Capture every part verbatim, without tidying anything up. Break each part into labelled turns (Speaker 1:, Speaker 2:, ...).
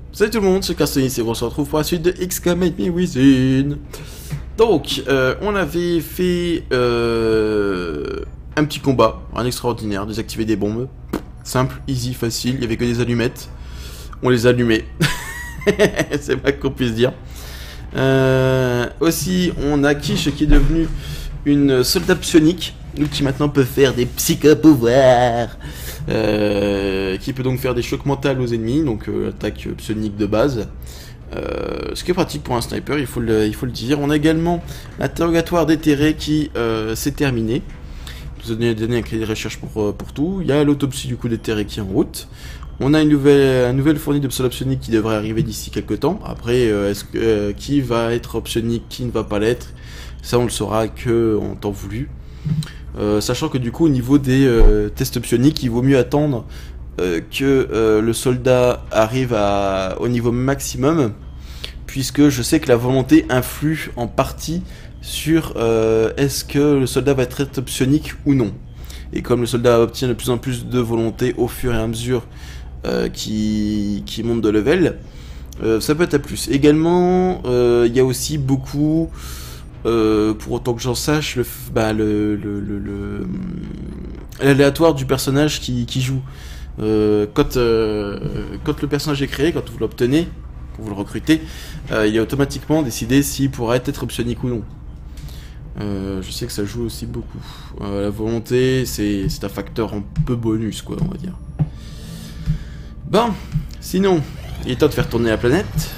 Speaker 1: Salut tout le monde, c'est Castanis et on se retrouve pour la suite de X COM Meet Me Within. Donc, euh, on avait fait euh, un petit combat, un extraordinaire, désactiver des bombes. Simple, easy, facile, il y avait que des allumettes. On les allumait. C'est pas qu'on puisse dire. Euh, aussi, on a Kish qui est devenu une soldat psionique, qui maintenant peut faire des psychopouvoirs. Euh, qui peut donc faire des chocs mentaux aux ennemis, donc euh, attaque psionique de base. Euh, ce qui est pratique pour un sniper, il faut le, il faut le dire. On a également l'interrogatoire déterré qui euh, s'est terminé. Vous avez donné un crédit de recherche pour, pour tout. Il y a l'autopsie du coup déterré qui est en route. On a une nouvelle, une nouvelle fournie de pseudo-psionique qui devrait arriver d'ici quelques temps. Après, euh, est-ce que, euh, qui va être optionique, qui ne va pas l'être, ça on le saura que en temps voulu. Euh, sachant que du coup au niveau des euh, tests psioniques, il vaut mieux attendre euh, que euh, le soldat arrive à, au niveau maximum, puisque je sais que la volonté influe en partie sur euh, est-ce que le soldat va être psionique ou non. Et comme le soldat obtient de plus en plus de volonté au fur et à mesure euh, qui, qui monte de level, euh, ça peut être à plus. Également, euh, il y a aussi beaucoup... Euh, pour autant que j'en sache, le, bah, le, le, le, le l'aléatoire du personnage qui, qui joue. Euh, quand, euh, quand le personnage est créé, quand vous l'obtenez, quand vous le recrutez, euh, il est automatiquement décidé s'il pourra être psionique ou non. Euh, je sais que ça joue aussi beaucoup. Euh, la volonté, c'est un facteur un peu bonus, quoi, on va dire. Bon, sinon, il est temps de faire tourner la planète.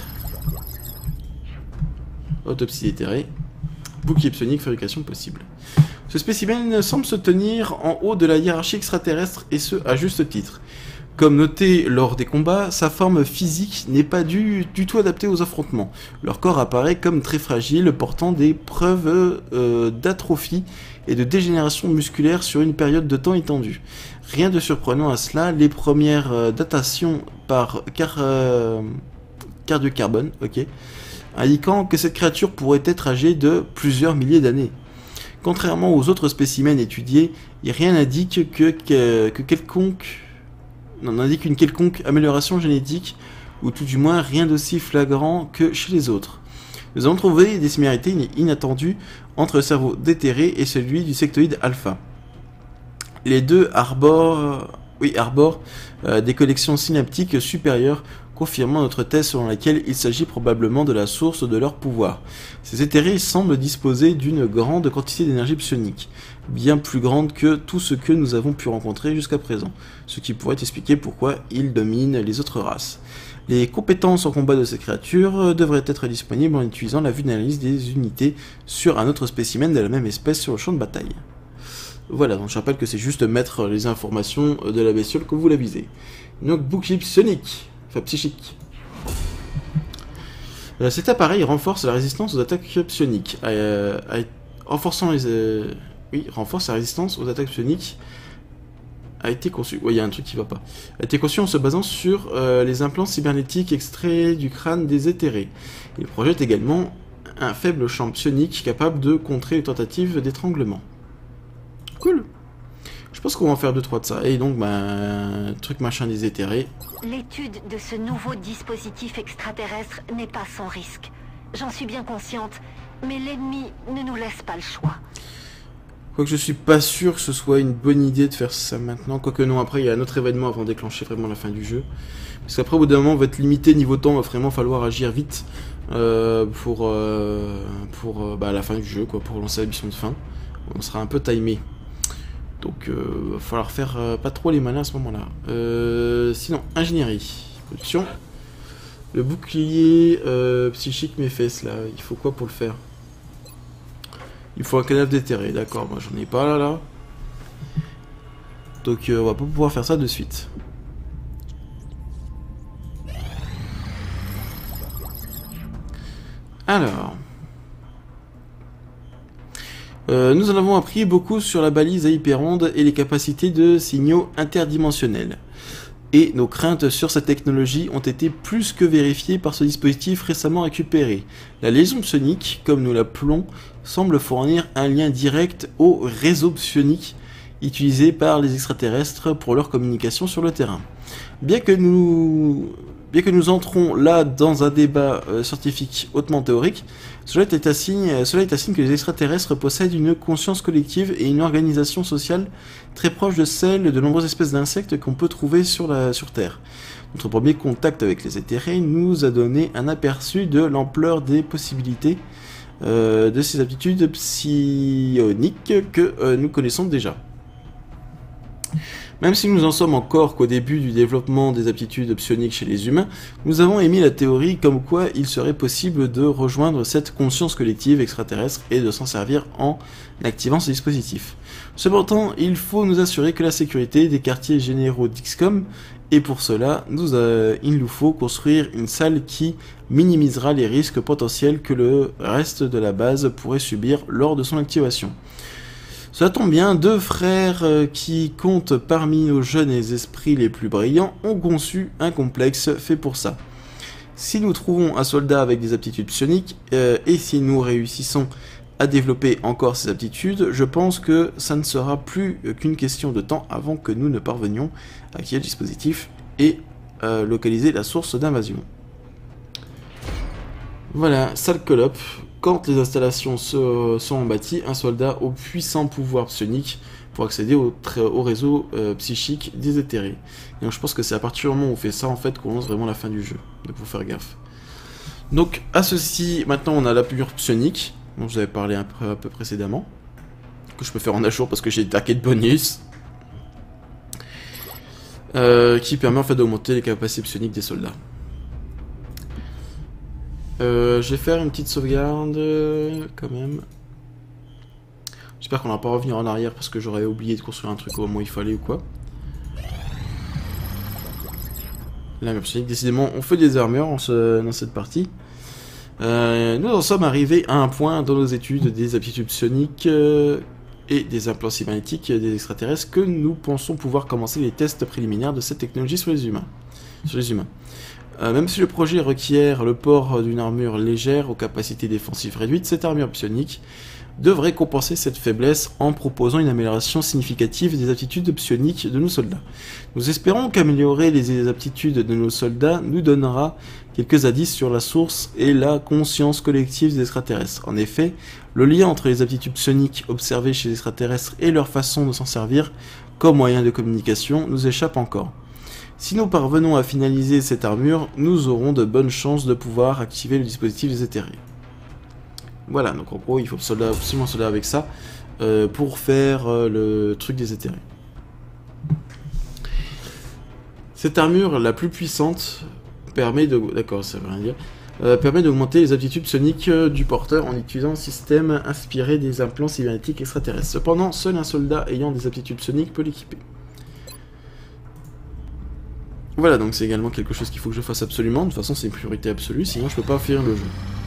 Speaker 1: Autopsie déterrée. Bouclier psionique, fabrication possible. Ce spécimen semble se tenir en haut de la hiérarchie extraterrestre, et ce, à juste titre. Comme noté lors des combats, sa forme physique n'est pas du, du tout adaptée aux affrontements. Leur corps apparaît comme très fragile, portant des preuves euh, d'atrophie et de dégénération musculaire sur une période de temps étendue. Rien de surprenant à cela, les premières euh, datations par car, euh, cardiocarbone, ok, indiquant que cette créature pourrait être âgée de plusieurs milliers d'années. Contrairement aux autres spécimens étudiés, rien n'indique que, que, que quelconque, non, n'indique une quelconque amélioration génétique, ou tout du moins rien d'aussi flagrant que chez les autres. Nous avons trouvé des similarités inattendues entre le cerveau déterré et celui du sectoïde alpha. Les deux arborent, oui, arborent euh, des connexions synaptiques supérieures, confirmant notre thèse selon laquelle il s'agit probablement de la source de leur pouvoir. Ces éthérés semblent disposer d'une grande quantité d'énergie psionique, bien plus grande que tout ce que nous avons pu rencontrer jusqu'à présent, ce qui pourrait expliquer pourquoi ils dominent les autres races. Les compétences en combat de ces créatures devraient être disponibles en utilisant la vue d'analyse des unités sur un autre spécimen de la même espèce sur le champ de bataille. Voilà, donc je rappelle que c'est juste mettre les informations de la bestiole que vous la visez. Donc bouclier psionique. Enfin, psychique. Euh, cet appareil renforce la résistance aux attaques psioniques. Euh, renforçant les, euh, oui, renforce la résistance aux attaques psioniques. A été conçu. Oui, il y a un truc qui va pas. A été conçu en se basant sur euh, les implants cybernétiques extraits du crâne des éthérés. Il projette également un faible champ psionique capable de contrer les tentatives d'étranglement. Cool. Je pense qu'on va en faire deux trois de ça. Et donc, ben, truc machin des éthérés.
Speaker 2: L'étude de ce nouveau dispositif extraterrestre n'est pas sans risque. J'en suis bien consciente, mais l'ennemi ne nous laisse pas le choix.
Speaker 1: Quoique je suis pas sûr que ce soit une bonne idée de faire ça maintenant. Quoique non, après il y a un autre événement avant de déclencher vraiment la fin du jeu. Parce qu'après au bout d'un moment on va être limité niveau temps, il va vraiment falloir agir vite euh, pour, euh, pour euh, bah, la fin du jeu, quoi, pour lancer la mission de fin. On sera un peu timé. Donc, il euh, va falloir faire euh, pas trop les malins à ce moment-là. Euh, sinon, ingénierie. Production. Le bouclier euh, psychique mes fesses, là. Il faut quoi pour le faire? Il faut un cadavre déterré, d'accord. Moi, j'en ai pas, là, là. Donc, euh, on va pas pouvoir faire ça de suite. Alors... Euh, nous en avons appris beaucoup sur la balise à hyperonde et les capacités de signaux interdimensionnels. Et nos craintes sur cette technologie ont été plus que vérifiées par ce dispositif récemment récupéré. La liaison psionique, comme nous l'appelons, semble fournir un lien direct au réseau psionique utilisé par les extraterrestres pour leur communication sur le terrain. Bien que nous Bien que nous entrons là dans un débat euh, scientifique hautement théorique, cela est, un signe, cela est un signe que les extraterrestres possèdent une conscience collective et une organisation sociale très proche de celle de nombreuses espèces d'insectes qu'on peut trouver sur, la, sur Terre. Notre premier contact avec les éthérés nous a donné un aperçu de l'ampleur des possibilités euh, de ces aptitudes psioniques que euh, nous connaissons déjà. Même si nous en sommes encore qu'au début du développement des aptitudes psioniques chez les humains, nous avons émis la théorie comme quoi il serait possible de rejoindre cette conscience collective extraterrestre et de s'en servir en activant ce dispositif. Cependant, il faut nous assurer que la sécurité des quartiers généraux d'X COM, et pour cela, nous, euh, il nous faut construire une salle qui minimisera les risques potentiels que le reste de la base pourrait subir lors de son activation. Cela tombe bien, deux frères euh, qui comptent parmi nos jeunes esprits les plus brillants ont conçu un complexe fait pour ça. Si nous trouvons un soldat avec des aptitudes psioniques, euh, et si nous réussissons à développer encore ces aptitudes, je pense que ça ne sera plus qu'une question de temps avant que nous ne parvenions à activer le dispositif et euh, localiser la source d'invasion. Voilà, salle Colop. Quand les installations se, sont bâties, un soldat au puissant pouvoir psionique pour accéder au, au réseau euh, psychique des éthérés. Et donc je pense que c'est à partir du moment où on fait ça en fait qu'on lance vraiment la fin du jeu. Donc faut faire gaffe. Donc à ceci, maintenant on a la pure psionique, dont je vous avais parlé un peu, un peu précédemment. Que je peux faire en un jour parce que j'ai des taquets de bonus. Euh, qui permet en fait d'augmenter les capacités psioniques des soldats. Euh, je vais faire une petite sauvegarde euh, quand même. J'espère qu'on va pas revenir en arrière parce que j'aurais oublié de construire un truc au moment où il fallait ou quoi. Là, décidément, on fait des armures en ce, dans cette partie. Euh, nous en sommes arrivés à un point dans nos études des aptitudes psioniques euh, et des implants cybernétiques des extraterrestres que nous pensons pouvoir commencer les tests préliminaires de cette technologie sur les humains. Sur les humains. Euh, même si le projet requiert le port d'une armure légère aux capacités défensives réduites, cette armure psionique devrait compenser cette faiblesse en proposant une amélioration significative des aptitudes psioniques de nos soldats. Nous espérons qu'améliorer les aptitudes de nos soldats nous donnera quelques indices sur la source et la conscience collective des extraterrestres. En effet, le lien entre les aptitudes psioniques observées chez les extraterrestres et leur façon de s'en servir comme moyen de communication nous échappe encore. Si nous parvenons à finaliser cette armure, nous aurons de bonnes chances de pouvoir activer le dispositif des éthérés. Voilà, donc en gros, il faut soldat, absolument soldat avec ça euh, pour faire euh, le truc des éthérés. Cette armure, la plus puissante, permet de... D'accord, ça veut rien dire. Euh, permet d'augmenter les aptitudes psioniques euh, du porteur en utilisant un système inspiré des implants cybernétiques extraterrestres. Cependant, seul un soldat ayant des aptitudes psioniques peut l'équiper. Voilà, donc c'est également quelque chose qu'il faut que je fasse absolument. De toute façon, c'est une priorité absolue, sinon je peux pas finir le jeu.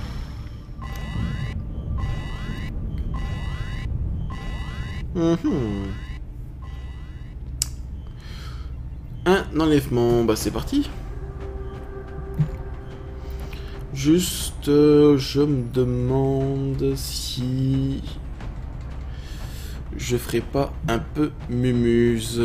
Speaker 1: Mmh. Un enlèvement, bah c'est parti. Juste, euh, je me demande si je ferai pas un peu mumuse.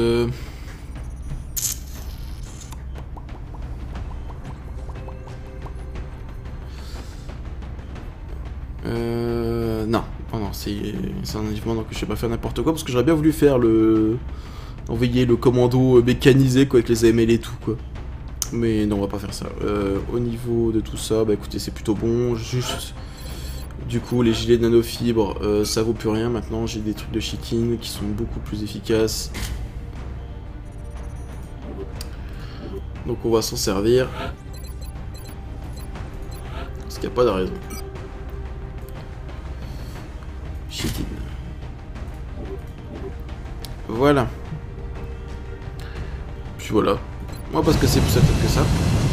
Speaker 1: Euh... Non, oh non, c'est un enlèvement, donc je vais pas faire n'importe quoi, parce que j'aurais bien voulu faire le... envoyer le commando mécanisé, quoi, avec les A M L et tout, quoi. Mais non, on va pas faire ça. Euh, au niveau de tout ça, bah écoutez, c'est plutôt bon, juste... Du coup, les gilets de nanofibres, euh, ça vaut plus rien, maintenant j'ai des trucs de chitin qui sont beaucoup plus efficaces. Donc on va s'en servir. Parce qu'il n'y a pas de raison. Chitin. Voilà. Puis voilà. Moi parce que c'est plus à tête que ça.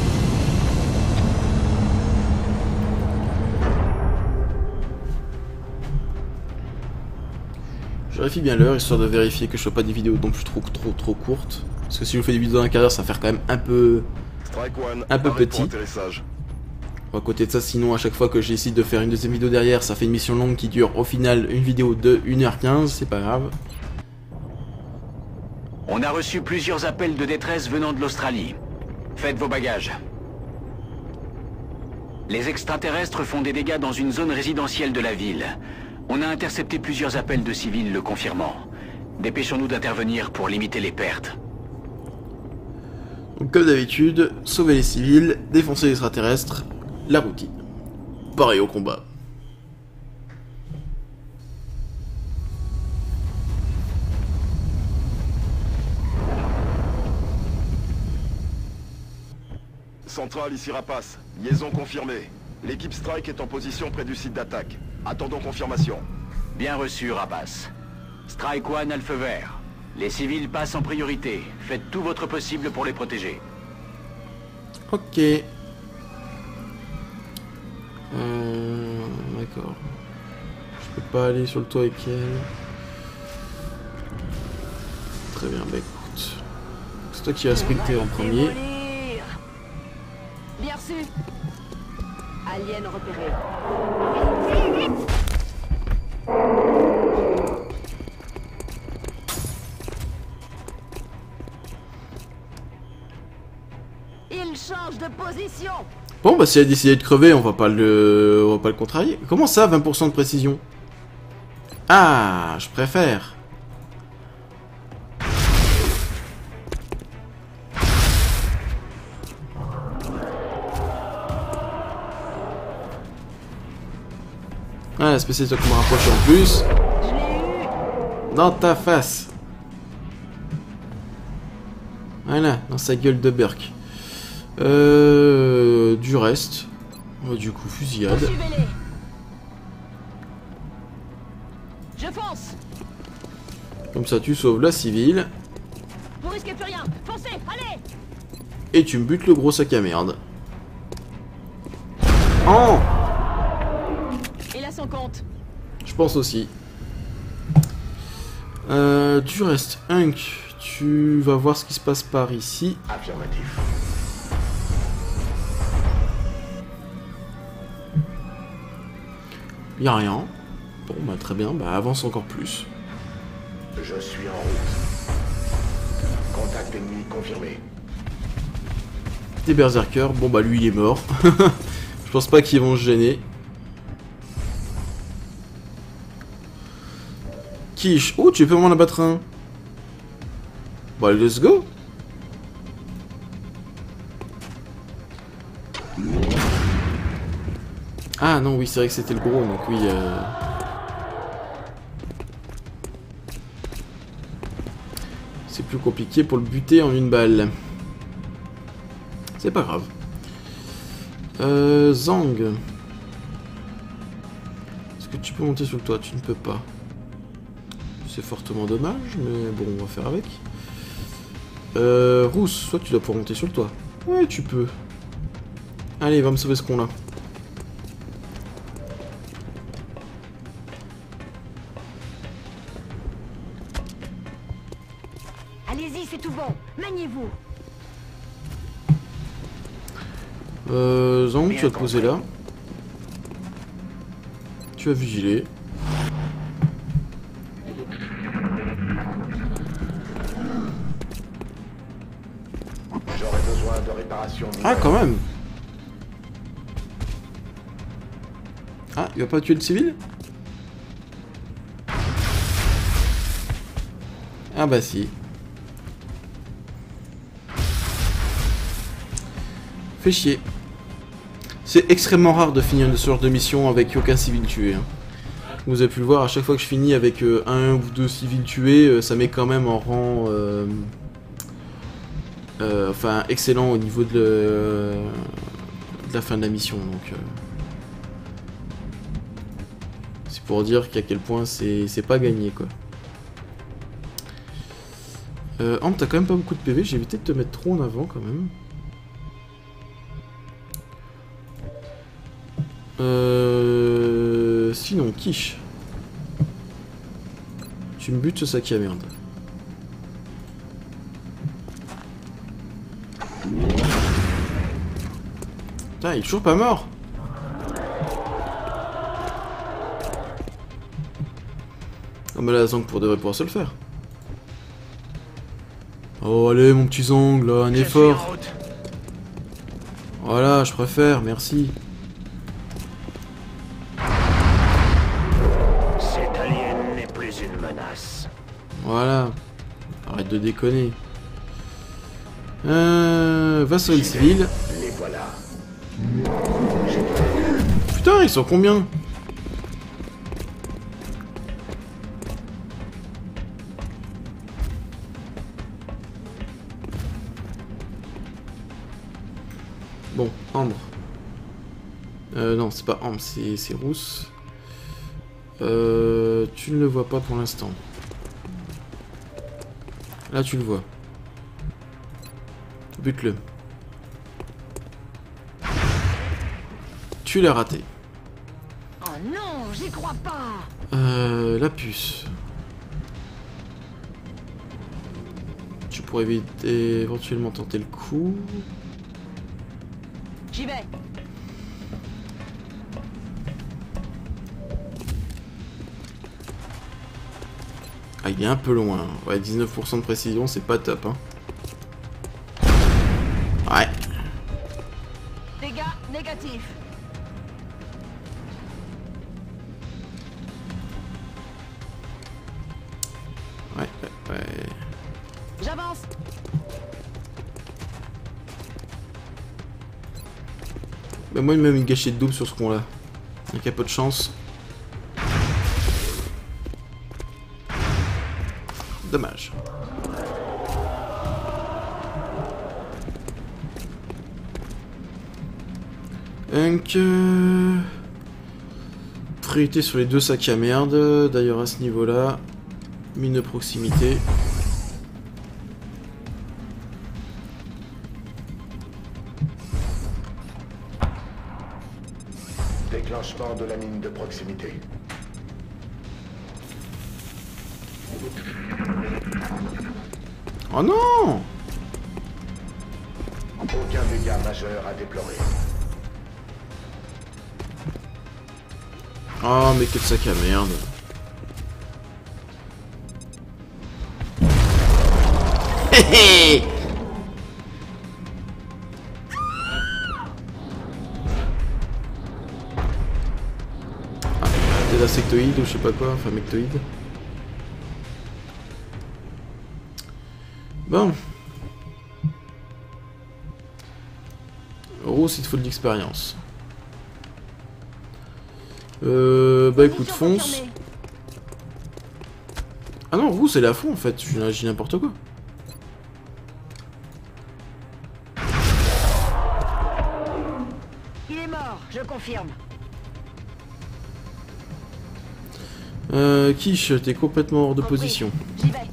Speaker 1: Je vérifie bien l'heure histoire de vérifier que je ne fais pas des vidéos non plus trop trop trop courtes. Parce que si je fais des vidéos d'un quart d'heure, ça va faire quand même un peu un peu petit. À côté de ça, sinon à chaque fois que j'essaie de faire une deuxième vidéo derrière, ça fait une mission longue qui dure au final une vidéo de une heure quinze, c'est pas grave.
Speaker 3: On a reçu plusieurs appels de détresse venant de l'Australie. Faites vos bagages. Les extraterrestres font des dégâts dans une zone résidentielle de la ville. On a intercepté plusieurs appels de civils le confirmant. Dépêchons-nous d'intervenir pour limiter les pertes.
Speaker 1: Donc, comme d'habitude, sauver les civils, défoncer les extraterrestres, la routine. Pareil au combat.
Speaker 4: Centrale, ici Rapace. Liaison confirmée. L'équipe Strike est en position près du site d'attaque. Attendons confirmation.
Speaker 3: Bien reçu, Rapace. Strike One a le feu vert. Les civils passent en priorité. Faites tout votre possible pour les protéger.
Speaker 1: Ok. Euh... D'accord. Je peux pas aller sur le toit avec elle. Très bien, bah écoute. C'est toi qui vas sprinter en premier.
Speaker 2: Bien reçu. Alien repéré. Il change de position.
Speaker 1: Bon bah si elle a décidé de crever, on va pas le, on va pas le contrarier. Comment ça, vingt pour cent de précision? Ah, je préfère. Ah, la spécialité qu'on me rapproche en plus.
Speaker 2: Je l'ai eu.
Speaker 1: Dans ta face. Voilà, dans sa gueule de Burk. Euh, du reste. Oh, du coup, fusillade.
Speaker 2: Suivez-les. Je fonce.
Speaker 1: Comme ça, tu sauves la civile.
Speaker 2: Vous risquez plus rien. Foncez, allez.
Speaker 1: Et tu me butes le gros sac à merde. Oh!
Speaker 2: Il a son compte.
Speaker 1: Je pense aussi. Euh, du reste, Hunk, tu vas voir ce qui se passe par ici.
Speaker 4: Affirmatif.
Speaker 1: Y a rien. Bon, bah très bien, bah avance encore plus.
Speaker 4: Je suis en route. Contact ennemi confirmé.
Speaker 1: Des berserkers, bon bah lui il est mort. Je pense pas qu'ils vont se gêner. Quiche, oh tu peux m'en abattre un. Bah let's go. Ah non oui c'est vrai que c'était le gros donc oui euh... c'est plus compliqué pour le buter en une balle. C'est pas grave. Euh, Zang. Est-ce que tu peux monter sur le toit? Tu ne peux pas. C'est fortement dommage, mais bon, on va faire avec. Euh, Rousse, soit tu dois pouvoir monter sur le toit. Ouais, tu peux. Allez, va me sauver ce con là.
Speaker 2: Allez-y, c'est tout bon. Maniez-vous.
Speaker 1: Euh, Zang, tu vas te poser là. Tu vas vigiler.
Speaker 4: J'aurais besoin de réparation.
Speaker 1: Ah, quand même. Ah, il va pas tuer le civil? Ah bah si. Fait chier. C'est extrêmement rare de finir ce genre de mission avec aucun civil tué. Hein. Vous avez pu le voir, à chaque fois que je finis avec euh, un ou deux civils tués, euh, ça met quand même en rang... Euh, euh, enfin, excellent au niveau de, le, de la fin de la mission. Donc, euh, c'est pour dire qu'à quel point c'est pas gagné, quoi. Euh, Amp, t'as quand même pas beaucoup de P V, j'ai évité de te mettre trop en avant, quand même. Euh... Sinon, Quiche. Tu me butes ce sac à merde. Putain, il est toujours pas mort. Ah mais là, Zang pour de vrai pouvoir se le faire. Oh allez mon petit Zang, là, un effort. Voilà, je préfère, merci. Voilà. Arrête de déconner. Euh, va sur une civile.
Speaker 5: Les voilà.
Speaker 1: Putain, ils sont combien? Bon, Ambre. Euh, non, c'est pas Ambre, c'est Rousse. Euh, tu ne le vois pas pour l'instant. Là, tu le vois. Bute-le. Tu l'as raté.
Speaker 2: Oh non, j'y crois pas.
Speaker 1: Euh, la puce. Tu pourrais éviter, éventuellement tenter le coup.
Speaker 2: J'y vais.
Speaker 1: Ah, il est un peu loin. Ouais, dix-neuf pour cent de précision, c'est pas top, hein. Ouais.
Speaker 2: Dégâts négatifs.
Speaker 1: Ouais, ouais, ouais.
Speaker 2: J'avance.
Speaker 1: Bah, moi, il m'a mis une gâchette de double sur ce con-là. Il y a pas de chance. Dommage. Donc, euh... priorité sur les deux sacs à merde. D'ailleurs, à ce niveau-là, mine de proximité.
Speaker 5: Déclenchement de la mine de proximité.
Speaker 1: Oh non!
Speaker 5: Aucun dégât majeur à déplorer.
Speaker 1: Oh, mais quel sac à merde. Hé hé! Ah, t'es insectoïde ou je sais pas quoi, enfin mectoïde. Bon. Rousse, il te faut de l'expérience. Euh, bah écoute, fonce. Ah non, Rousse, elle est à fond en fait, je dis n'importe quoi.
Speaker 2: Il est mort, je confirme.
Speaker 1: Euh, Quiche, t'es complètement hors de position.
Speaker 2: J'y vais.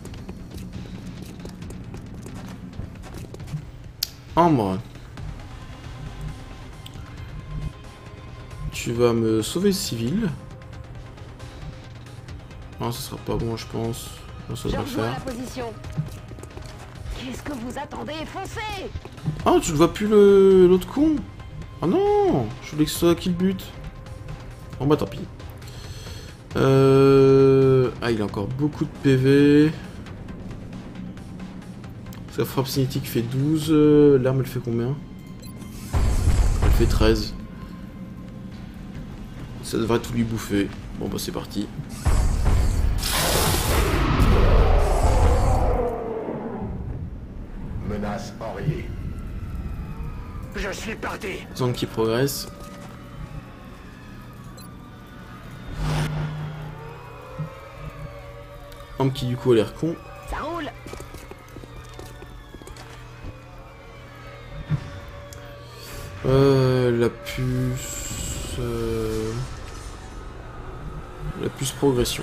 Speaker 1: Ambre. Tu vas me sauver civil. Non, ça sera pas bon, je pense. Non, ça
Speaker 2: Je
Speaker 1: devrait le
Speaker 2: rejoins la
Speaker 1: faire.
Speaker 2: position. Qu'est-ce que vous attendez? Foncez!
Speaker 1: Ah, tu le vois plus le l'autre con? Ah non, je voulais que ce soit qui le bute. Bon bah tant pis. Euh... Ah, il a encore beaucoup de P V. Sa frappe cinétique fait douze. L'arme elle fait combien? Elle fait treize. Ça devrait tout lui bouffer. Bon bah c'est parti.
Speaker 5: Menace enrayée.
Speaker 3: Je suis parti.
Speaker 1: Zone qui progresse. Homme qui du coup a l'air con.
Speaker 2: Ça roule!
Speaker 1: Euh, la puce... euh, La puce progression.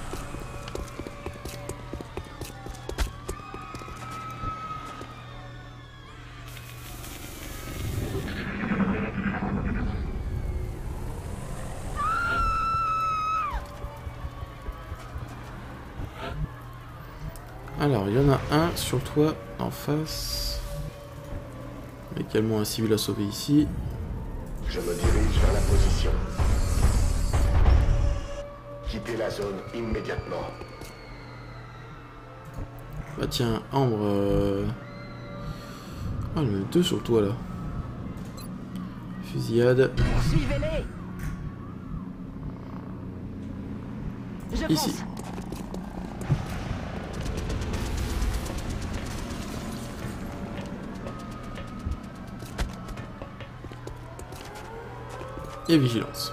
Speaker 1: Alors, il y en a un sur le toit en face. Également un civil à sauver ici.
Speaker 5: Je me dirige vers la position. Quittez la zone immédiatement.
Speaker 1: Bah tiens, Ambre... Euh... Ah, il y en a deux sur le toit là. Fusillade.
Speaker 2: Suivez-les! Je
Speaker 1: Ici.
Speaker 2: fonce.
Speaker 1: Et vigilance.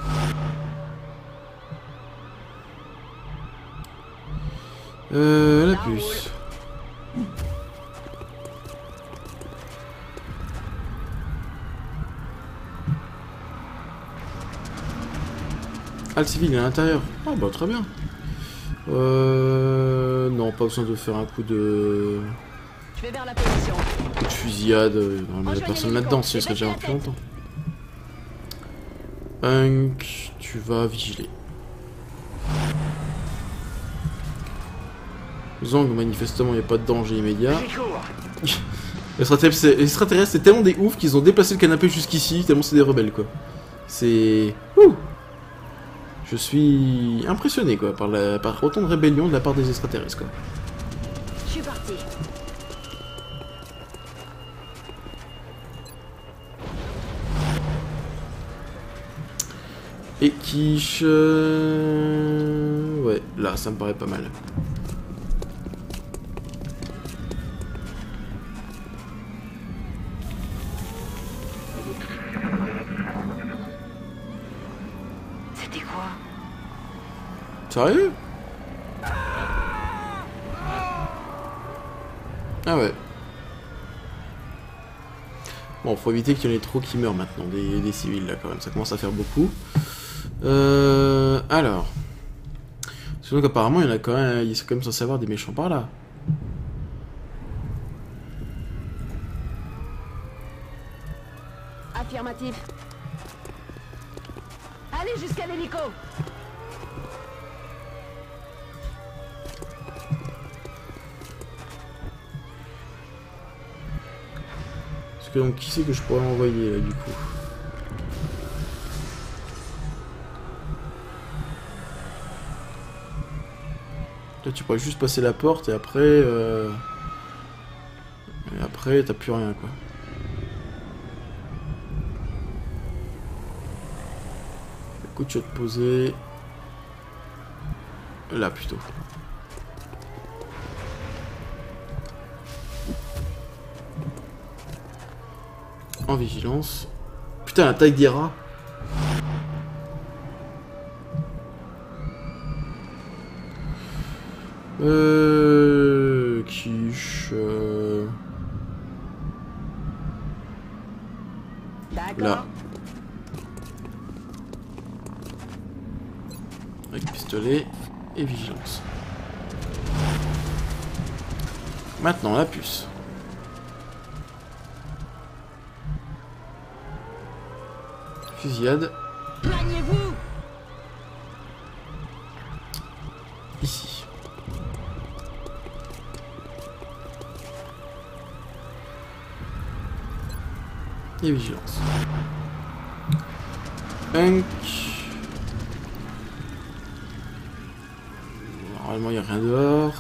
Speaker 1: Euh, la puce. Ah, le civil est à l'intérieur. Ah bah très bien. Euh... Non, pas besoin de faire un coup de...
Speaker 6: Je vais vers la position.
Speaker 1: coup de fusillade. Non, mais la personne là-dedans, si elle serait déjà plus longtemps. Hunk, tu vas vigiler. Zang, manifestement, il n'y a pas de danger immédiat. Les extraterrestres, c'est tellement des oufs qu'ils ont déplacé le canapé jusqu'ici, tellement c'est des rebelles, quoi. C'est... Ouh. Je suis impressionné, quoi, par, la... par autant de rébellion de la part des extraterrestres, quoi.
Speaker 6: Je suis parti.
Speaker 1: Et quiche... Euh... Ouais, là, ça me paraît pas mal.
Speaker 2: C'était quoi?
Speaker 1: Sérieux? Ah ouais. Bon, faut éviter qu'il y en ait trop qui meurent maintenant, des, des civils là quand même, ça commence à faire beaucoup. Euh, alors. Sinon qu'apparemment il y en a quand même, il sont quand même censé avoir des méchants par là.
Speaker 6: Affirmatif. Allez jusqu'à l'hélico.
Speaker 1: Parce que donc qui c'est que je pourrais envoyer là du coup? Là tu pourrais juste passer la porte et après... Euh... Et après t'as plus rien quoi. Écoute, je vais te poser... Là plutôt. En vigilance. Putain, la taille des rats. Euh... Quiche... Euh... Là. Avec pistolet et vigilance. Maintenant, la puce. Fusillade.
Speaker 6: Plaignez-vous.
Speaker 1: Ici. Et vigilance. Hunk. Normalement, il n'y a rien dehors.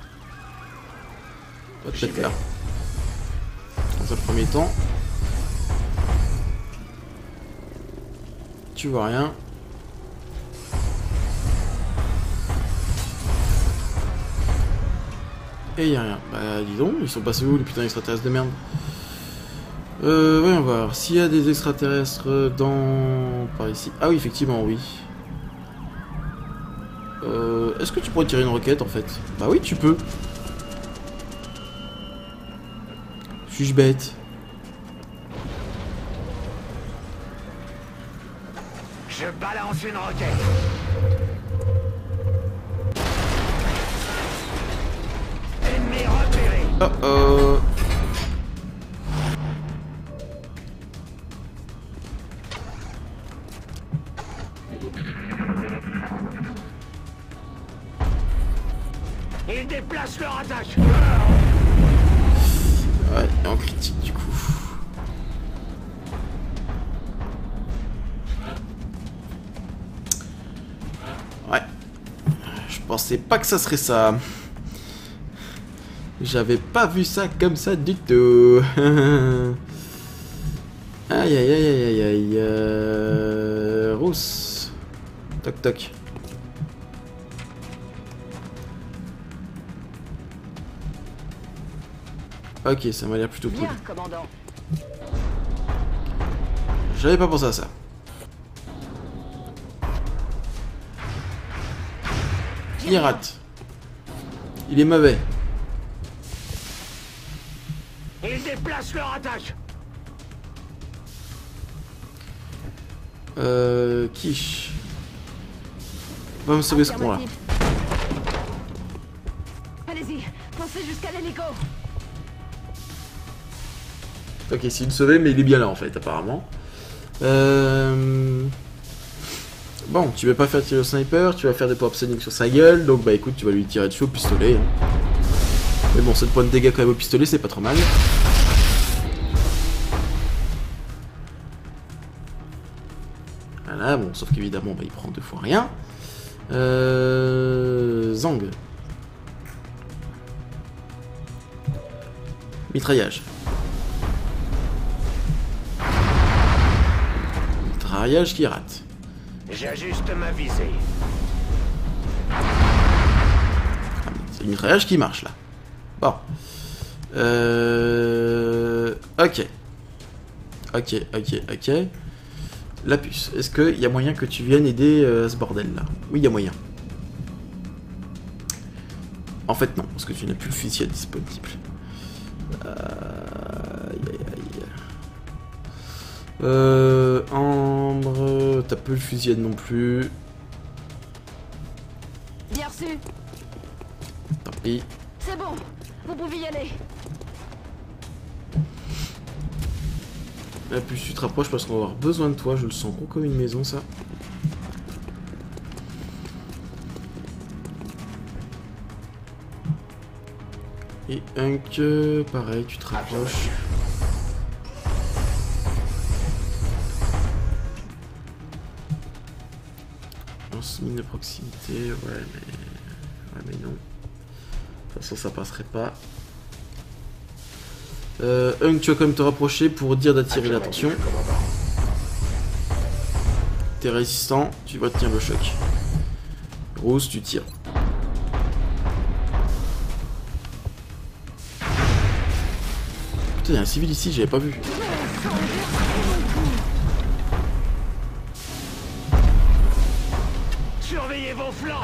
Speaker 1: Peut-être là. Dans un premier temps. Tu vois rien. Et il y a rien. Bah dis donc, ils sont passés où les putains d'extraterrestres de merde? Euh, voyons voir. S'il y a des extraterrestres dans... par ici. Ah oui, effectivement, oui. Euh, est-ce que tu pourrais tirer une roquette en fait? Bah oui, tu peux. Suis-je bête?
Speaker 5: Je balance une roquette. Ennemi repéré.
Speaker 1: Oh oh.
Speaker 5: Ils déplacent leur attaque.
Speaker 1: Ouais, et en critique du coup. Ouais. Je pensais pas que ça serait ça. J'avais pas vu ça comme ça du tout. Aïe aïe aïe aïe aïe aïe. Euh... Rousse. Toc toc. Ok, ça m'a l'air plutôt cool.
Speaker 6: Bien, commandant.
Speaker 1: J'avais pas pensé à ça. il rate. Il est mauvais.
Speaker 5: Ils déplacent leur attache.
Speaker 1: Euh... Quiche. Va me sauver ce con là.
Speaker 6: Allez-y, foncez jusqu'à l'hélico.
Speaker 1: Ok, c'est une sauver, mais il est bien là en fait, apparemment. Euh... Bon, tu vas pas faire tirer au sniper, tu vas faire des pop sonic sur sa gueule, donc bah écoute, tu vas lui tirer dessus au pistolet. Hein. Mais bon, sept points de dégâts quand même au pistolet, c'est pas trop mal. Voilà, bon, sauf qu'évidemment, bah, il prend deux fois rien. Euh... Zang. Mitraillage. Mitraillage qui rate.
Speaker 5: J'ajuste ma visée.
Speaker 1: C'est le mitraillage qui marche là. Bon. Euh... Ok. Ok, ok, ok. La puce. Est-ce qu'il y a moyen que tu viennes aider euh, à ce bordel là? Oui, il y a moyen. En fait, non, parce que tu n'as plus le fusil disponible. Euh... Aïe, aïe, aïe. Euh... Ambre... T'as plus le fusillade non plus.
Speaker 6: Bien reçu.
Speaker 1: Tant pis.
Speaker 6: C'est bon, vous pouvez y aller.
Speaker 1: Là, plus tu te rapproches parce qu'on va avoir besoin de toi. Je le sens gros comme une maison, ça. Et Hunk, pareil, tu te rapproches. Lance-mine de proximité, ouais, mais... Ouais, mais non. De toute façon, ça passerait pas. Euh, Hunk, tu vas quand même te rapprocher pour dire d'attirer l'attention. T'es résistant, tu vas tenir le choc. Rose, tu tires. Putain, il y a un civil ici, j'avais pas vu.
Speaker 5: Surveillez vos flancs.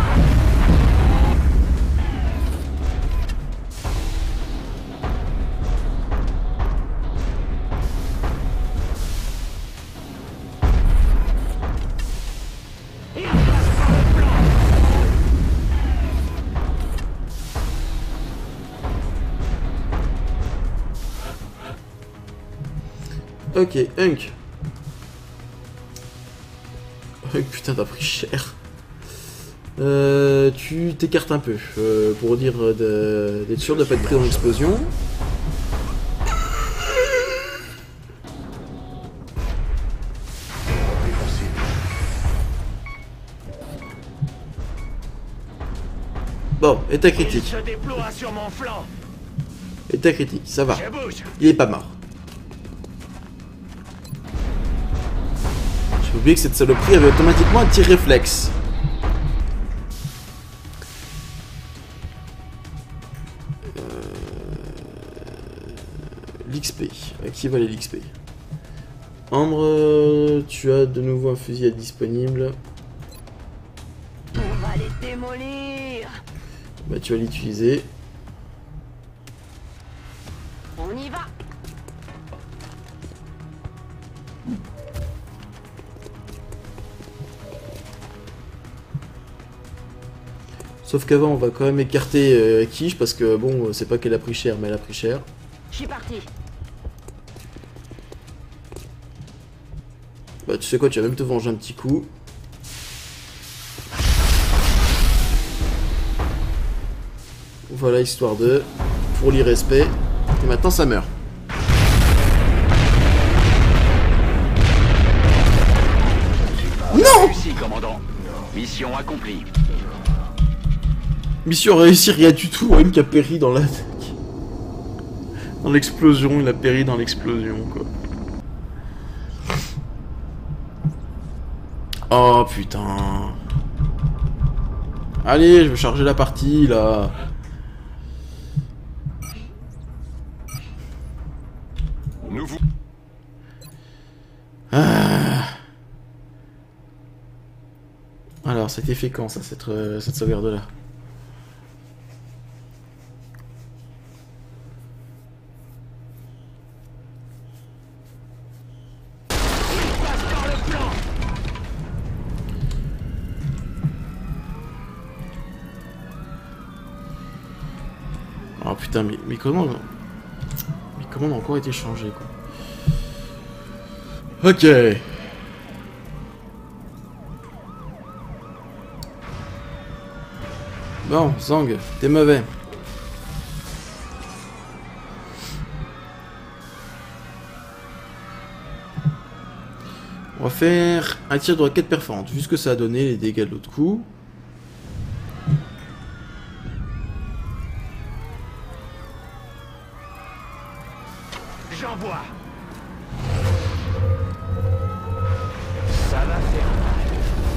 Speaker 1: Ok, Hunk. Hunk, putain, t'as pris cher. Euh, tu t'écartes un peu euh, pour dire d'être sûr de pas être pris dans l'explosion. Bon, état
Speaker 5: Il
Speaker 1: critique.
Speaker 5: se déploie sur mon flanc.
Speaker 1: État critique, ça va.
Speaker 5: Je bouge.
Speaker 1: Il est pas mort. J'ai oublié que cette saloperie avait automatiquement un tir réflexe. Euh... L'X P. À qui va l'X P? Ambre, tu as de nouveau un fusil disponible.
Speaker 6: On va les démolir.
Speaker 1: Bah tu vas l'utiliser.
Speaker 6: On y va.
Speaker 1: Sauf qu'avant on va quand même écarter euh, Quiche parce que bon c'est pas qu'elle a pris cher mais elle a pris cher.
Speaker 6: Je suis parti.
Speaker 1: Bah tu sais quoi, tu vas même te venger un petit coup. Voilà, histoire de... Pour l'irrespect. Et maintenant ça meurt. Non!
Speaker 3: Réussi, commandant. Mission accomplie.
Speaker 1: Mission réussie, rien du tout. Même qui a péri dans la... Dans l'explosion, il a péri dans l'explosion quoi. Oh putain. Allez, je vais charger la partie là.
Speaker 4: Nous vous...
Speaker 1: Ah. Alors, Alors, ça a été fait quand, ça, cette, euh, cette sauvegarde-là? Oh putain, mais, mais comment... Mais comment on a encore été changé, quoi. Ok. Bon, Zang, t'es mauvais. On va faire un tir de roquette perforante, vu ce que ça a donné, les dégâts de l'autre coup.
Speaker 5: J'envoie. Ça va faire mal.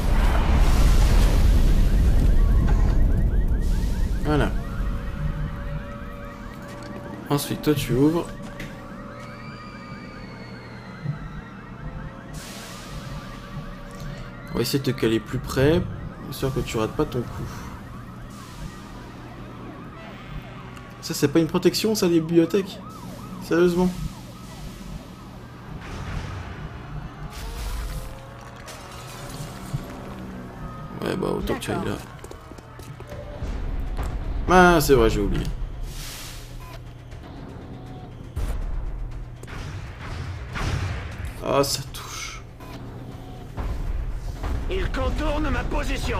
Speaker 1: Voilà. Ensuite, toi, tu ouvres. On va essayer de te caler plus près, histoire que tu rates pas ton coup. Ça, c'est pas une protection, ça, les bibliothèques? Sérieusement? Ouais, bah, autant que tu ailles là. Ah, c'est vrai, j'ai oublié. Ah, ça touche.
Speaker 5: Il contourne ma position.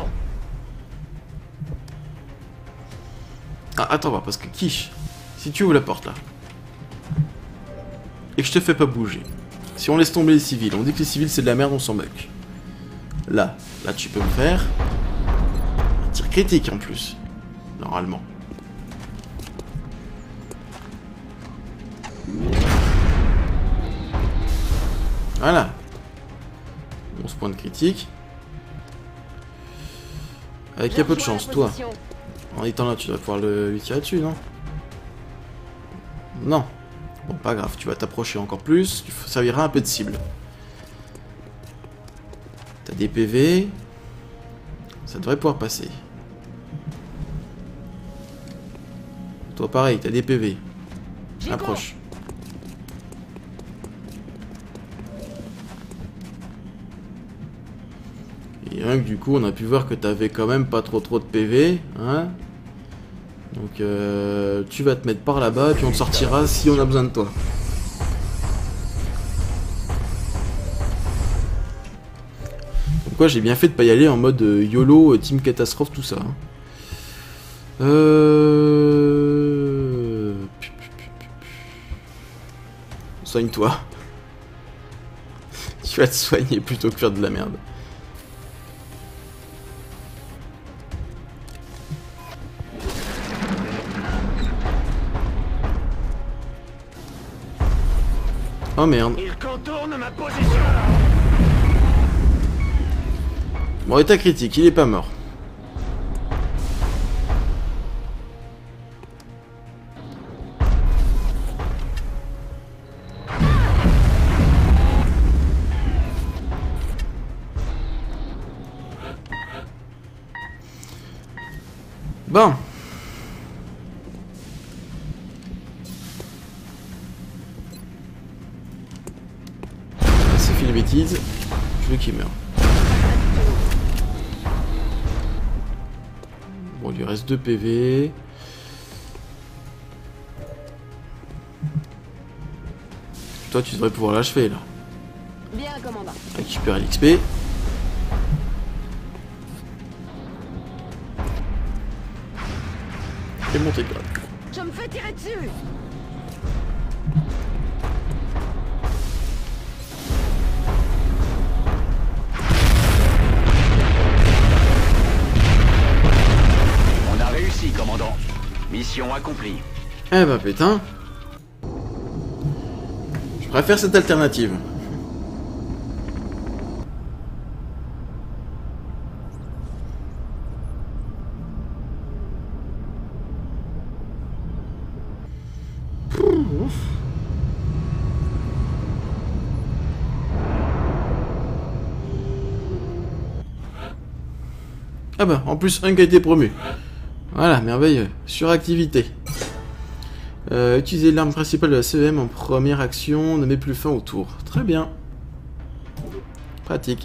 Speaker 1: Ah, attends, voir, parce que Quiche, si tu ouvres la porte là, et que je te fais pas bouger, si on laisse tomber les civils, on dit que les civils c'est de la merde, on s'en moque. Là, là tu peux me faire un tir critique en plus, normalement. Voilà. onze points de critique. Avec un peu de chance, toi. En étant là, tu dois pouvoir le, lui tirer dessus, non? Non. Bon, pas grave, tu vas t'approcher encore plus. Tu serviras un peu de cible. T'as des P V. Ça devrait pouvoir passer. Toi, pareil, t'as des P V. Approche. Et rien que du coup, on a pu voir que t'avais quand même pas trop trop de P V, hein. Donc, euh, tu vas te mettre par là-bas, puis on te sortira si on a besoin de toi. Pourquoi j'ai bien fait de pas y aller en mode euh, YOLO, euh, Team Catastrophe, tout ça. Hein. Euh... Soigne-toi. Tu vas te soigner plutôt que faire de la merde. Oh merde.
Speaker 5: Il contourne ma position.
Speaker 1: Bon, état critique, il est pas mort. Bon. C'est fait les bêtises. Je veux qu'il meure. Bon, il lui reste deux P V. Toi, tu devrais pouvoir l'achever là.
Speaker 6: Bien, commandant.
Speaker 1: Récupérer l'X P. Et monter de grade.
Speaker 6: Je me fais tirer dessus.
Speaker 3: On a réussi, commandant. Mission accomplie.
Speaker 1: Eh bah putain. Je préfère cette alternative. Ah bah, en plus, un qui a été promu. Voilà, merveilleux. Suractivité. Euh, utiliser l'arme principale de la C E M en première action, ne met plus fin au tour. Très bien. Pratique.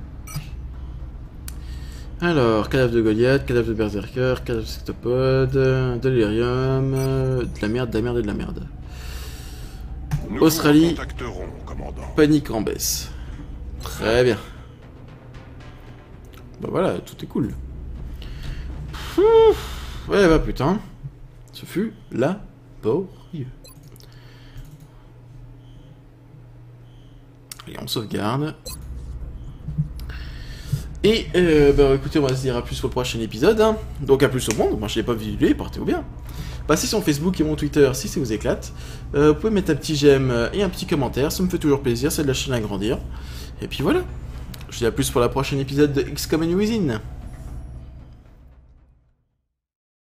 Speaker 1: Alors, cadavre de Goliath, cadavre de Berserker, cadavre de Sectopode, Delirium, euh, de la merde, de la merde et de la merde.
Speaker 7: Nous
Speaker 1: Australie,
Speaker 7: vous contacterons, commandant.
Speaker 1: panique en baisse. Très bien. Bah voilà, tout est cool. Pouf, ouais, bah putain. Ce fut laborieux. Et on sauvegarde. Et euh, bah écoutez, on va se dire à plus pour le prochain épisode. Hein. Donc à plus au monde, moi je l'ai pas vu, portez-vous bien. Passez sur Facebook et mon Twitter si ça vous éclate. Euh, vous pouvez mettre un petit j'aime et un petit commentaire, ça me fait toujours plaisir, ça aide la chaîne à grandir. Et puis voilà. Je vous dis à plus pour le prochain épisode de X COM Within.